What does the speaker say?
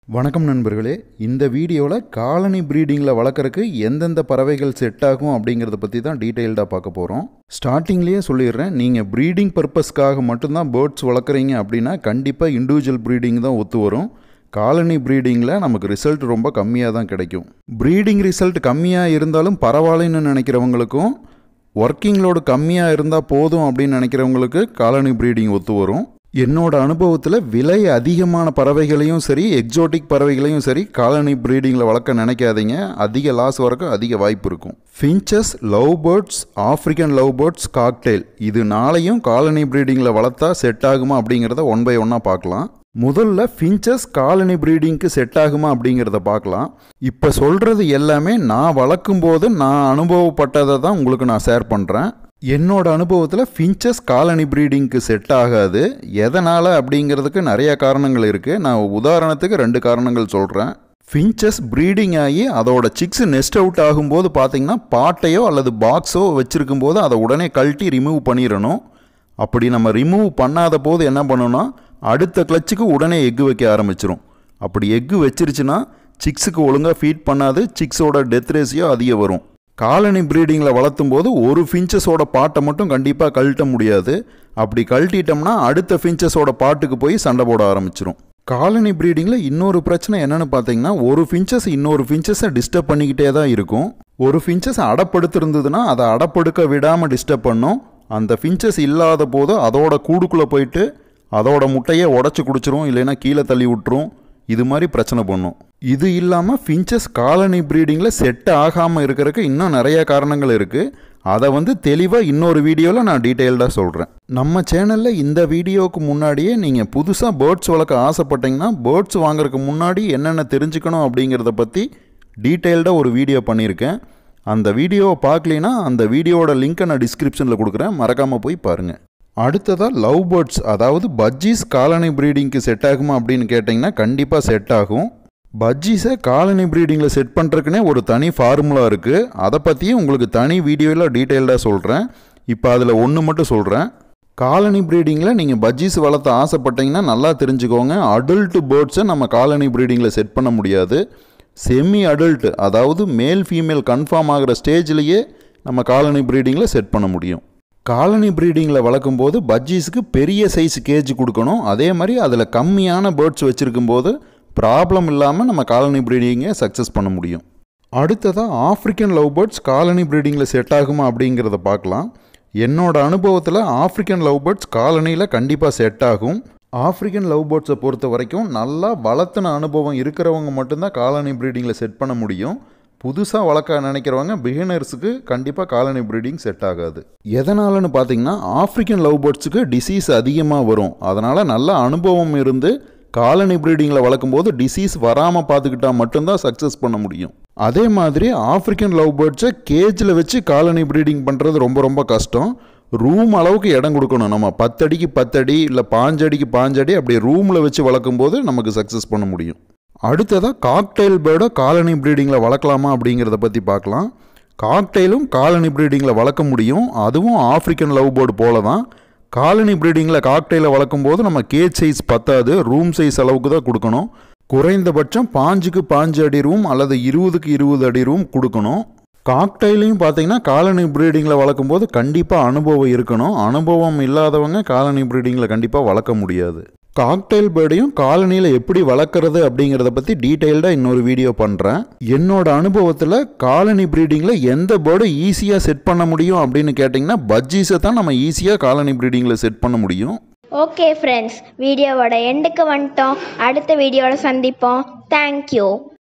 வணக்கம் நண்பர்களே, இந்த வீடியோவில் காலனி ப்ரீடிங்கில் வளர்க்குறக்கு எந்தெந்த பறவைகள் செட் ஆகும் அப்படிங்கிறத பற்றி தான் டீட்டெயில்டாக பார்க்க போகிறோம். ஸ்டார்டிங்லேயே சொல்லிடுறேன், நீங்கள் ப்ரீடிங் பர்பஸ்க்காக மட்டும்தான் பேர்ட்ஸ் வளர்க்குறீங்க அப்படின்னா கண்டிப்பாக இண்டிவிஜுவல் ப்ரீடிங் தான் ஒத்து வரும். காலனி ப்ரீடிங்கில் நமக்கு ரிசல்ட் ரொம்ப கம்மியாக தான் கிடைக்கும். ப்ரீடிங் ரிசல்ட் கம்மியாக இருந்தாலும் பரவாயில்லைன்னு நினைக்கிறவங்களுக்கும், ஒர்க்கிங் லோடு கம்மியாக இருந்தால் போதும் அப்படின்னு நினைக்கிறவங்களுக்கு காலனி ப்ரீடிங் ஒத்து வரும். என்னோட அனுபவத்தில் விலை அதிகமான பறவைகளையும் சரி, எக்ஸோட்டிக் பறவைகளையும் சரி காலனி ப்ரீடிங்கில் வளர்க்க நினைக்காதீங்க. அதிக லாஸ் வரக்கு அதிக வாய்ப்பு இருக்கும். Finches, love birds, African love birds, cockatiel இது நாளையும் காலனி ப்ரீடிங்கில் வளர்த்தா செட் ஆகுமா அப்படிங்கிறத ஒன் பை ஒன்னாக பார்க்கலாம். முதல்ல ஃபின்ச்சஸ் காலனி ப்ரீடிங்க்கு செட் ஆகுமா அப்படிங்கிறத பார்க்கலாம். இப்போ சொல்கிறது எல்லாமே நான் வளர்க்கும் போது நான் அனுபவப்பட்டதை தான் உங்களுக்கு நான் ஷேர் பண்ணுறேன். என்னோட அனுபவத்தில் ஃபின்ச்சஸ் காலனி ப்ரீடிங்க்கு செட் ஆகாது. எதனால் அப்படிங்கிறதுக்கு நிறைய காரணங்கள் இருக்குது. நான் உதாரணத்துக்கு 2 காரணங்கள் சொல்கிறேன். ஃபின்ச்சஸ் ப்ரீடிங் ஆகி அதோட சிக்ஸ் நெஸ்ட் அவுட் ஆகும்போது பார்த்திங்கன்னா பாட்டையோ அல்லது பாக்ஸோ வச்சுருக்கும் போது அதை உடனே கழட்டி ரிமூவ் பண்ணிடணும். அப்படி நம்ம ரிமூவ் பண்ணாத போது என்ன பண்ணணும்னா அடுத்த கிளச்சுக்கு உடனே எக்கு வைக்க ஆரம்பிச்சிடும். அப்படி எக்கு வச்சிருச்சுன்னா சிக்ஸுக்கு ஒழுங்காக ஃபீட் பண்ணாது, சிக்ஸோட டெத் ரேஷியோ அதிகம் வரும். காலனி ப்ரீடிங்கில் வளர்த்தும் போது ஒரு ஃபின்ச்சஸோட பாட்டை மட்டும் கண்டிப்பாக கழட்ட முடியாது. அப்படி கழட்டிட்டோம்னா அடுத்த ஃபின்ச்சஸோட பாட்டுக்கு போய் சண்டை போட ஆரம்பிச்சிடும். காலனி ப்ரீடிங்கில் இன்னொரு பிரச்சனை என்னென்னு பார்த்தீங்கன்னா, ஒரு ஃபின்ச்சஸ் இன்னொரு ஃபின்ச்சஸை டிஸ்டர்ப் பண்ணிக்கிட்டே தான் இருக்கும். ஒரு ஃபின்ச்சஸ் அடப்படுத்திருந்ததுன்னா அதை அடப்படுக்க விடாமல் டிஸ்டர்ப் பண்ணும். அந்த ஃபின்ச்சஸ் இல்லாத போது அதோட கூடுக்குள்ளே போயிட்டு அதோட முட்டையை உடச்சி குடிச்சிரும், இல்லைன்னா கீழே தள்ளி விட்டுரும். இது மாதிரி பிரச்சனை பண்ணும். இது இல்லாமல் ஃபின்ச்சஸ் காலனி ப்ரீடிங்கில் செட் ஆகாமல் இருக்கிறதுக்கு இன்னும் நிறைய காரணங்கள் இருக்குது. அதை தெளிவாக இன்னொரு வீடியோவில் நான் டீட்டெயில்டாக சொல்கிறேன். நம்ம சேனலில் இந்த வீடியோவுக்கு முன்னாடியே நீங்கள் புதுசாக பேர்ட்ஸ் வளர்க்க ஆசைப்பட்டீங்கன்னா பேர்ட்ஸ் வாங்குறதுக்கு முன்னாடி என்னென்ன தெரிஞ்சுக்கணும் அப்படிங்கிறத பற்றி டீட்டெயில்டாக ஒரு வீடியோ பண்ணியிருக்கேன். அந்த வீடியோவை பார்க்கலின்னா அந்த வீடியோவோட லிங்க்கை நான் டிஸ்கிரிப்ஷனில் கொடுக்குறேன், மறக்காமல் போய் பாருங்கள். அடுத்ததாக லவ் பேர்ட்ஸ், அதாவது பஜ்ஜீஸ் காலனி ப்ரீடிங்க்கு செட் ஆகுமா அப்படின்னு கேட்டிங்கன்னா கண்டிப்பாக செட் ஆகும். பஜ்ஜீஸை காலனி ப்ரீடிங்கில் செட் பண்ணுறதுக்குனே ஒரு தனி ஃபார்முலா இருக்குது. அதை பற்றியும் உங்களுக்கு தனி வீடியோவில் டீட்டெயில்டாக சொல்கிறேன். இப்போ அதில் ஒன்று மட்டும் சொல்கிறேன். காலனி ப்ரீடிங்கில் நீங்கள் பஜ்ஜீஸ் வளர்த்த ஆசைப்பட்டீங்கன்னா நல்லா தெரிஞ்சுக்கோங்க, அடல்ட் பேர்ட்ஸை நம்ம காலனி ப்ரீடிங்கில் செட் பண்ண முடியாது. செமி அடல்ட், அதாவது மேல் ஃபீமேல் கன்ஃபார்ம் ஆகிற ஸ்டேஜ்லேயே நம்ம காலனி ப்ரீடிங்கில் செட் பண்ண முடியும். காலனி ப்ரீடிங்கில் வளர்க்கும் போது பஜ்ஜீஸுக்கு பெரிய சைஸ் கேஜ் கொடுக்கணும். அதே மாதிரி அதில் கம்மியான பேர்ட்ஸ் வச்சுருக்கும் போது ப்ராப்ளம் இல்லாமல் நம்ம காலனி ப்ரீடிங்கை சக்ஸஸ் பண்ண முடியும். அடுத்ததாக ஆஃப்ரிக்கன் லவ் பேர்ட்ஸ் காலனி ப்ரீடிங்கில் செட் ஆகுமா அப்படிங்கிறத பார்க்கலாம். என்னோட அனுபவத்தில் ஆஃப்ரிக்கன் லவ் பேர்ட்ஸ் காலனியில் கண்டிப்பாக செட் ஆகும். ஆஃப்ரிக்கன் லவ் பேர்ட்ஸை பொறுத்த வரைக்கும் நல்லா வளர்த்துன அனுபவம் இருக்கிறவங்க மட்டும்தான் காலனி ப்ரீடிங்கில் செட் பண்ண முடியும். புதுசாக வளர்க்க நினைக்கிறவங்க பிகினர்ஸுக்கு கண்டிப்பாக காலனி ப்ரீடிங் செட் ஆகாது. எதனாலன்னு பார்த்தீங்கன்னா, ஆஃப்ரிக்கன் லவ் பேர்ட்ஸுக்கு டிசீஸ் அதிகமாக வரும். அதனால் நல்ல அனுபவம் இருந்து காலனி ப்ரீடிங்கில் வளர்க்கும்போது டிசீஸ் வராமல் பார்த்துக்கிட்டால் மட்டும்தான் சக்ஸஸ் பண்ண முடியும். அதே மாதிரி ஆஃப்ரிக்கன் லவ் பேர்ட்ஸை கேஜில் வச்சு காலனி ப்ரீடிங் பண்ணுறது ரொம்ப ரொம்ப கஷ்டம். ரூம் அளவுக்கு இடம் கொடுக்கணும். நம்ம 10 அடிக்கு 10 அடி இல்லை 5 அடிக்கு 5 அடி அப்படி ரூமில் வச்சு வளர்க்கும்போது நமக்கு சக்ஸஸ் பண்ண முடியும். அடுத்ததாக காக்டெயில் பேர்டை காலனி ப்ரீடிங்கில் வளர்க்கலாமா அப்படிங்கிறத பற்றி பார்க்கலாம். காக்டெயிலும் காலனி ப்ரீடிங்கில் வளர்க்க முடியும். அதுவும் ஆஃப்ரிக்கன் லவ் பேர்டு போல தான். காலனி ப்ரீடிங்கில் காக்டெயிலை வளர்க்கும் போது நம்ம கேஜ் சைஸ் பத்தாது, ரூம் சைஸ் அளவுக்கு தான் கொடுக்கணும். குறைந்தபட்சம் 5க்கு 5 அடி ரூம் அல்லது 20க்கு 20 அடி ரூம் கொடுக்கணும். காக்டெயிலையும் பார்த்தீங்கன்னா காலனி ப்ரீடிங்கில் வளர்க்கும் போது கண்டிப்பாக அனுபவம் இருக்கணும். அனுபவம் இல்லாதவங்க காலனி ப்ரீடிங்கில் கண்டிப்பாக வளர்க்க முடியாது. காக்டெயில் பேர்டையும் காலனியில் எப்படி வளர்க்குறது அப்படிங்கிறத பற்றி டீட்டெயில்டாக இன்னொரு வீடியோ பண்ணுறேன். என்னோட அனுபவத்தில் காலனி ப்ரீடிங்கில் எந்த பேர்டை ஈஸியாக செட் பண்ண முடியும் அப்படின்னு கேட்டிங்கன்னா பஜ்ஜீஸை தான் நம்ம ஈஸியாக காலனி ப்ரீடிங்கில் செட் பண்ண முடியும். ஓகே ஃப்ரெண்ட்ஸ், வீடியோவோட எண்டுக்கு வந்துட்டோம். அடுத்த வீடியோவில் சந்திப்போம். தேங்க்யூ.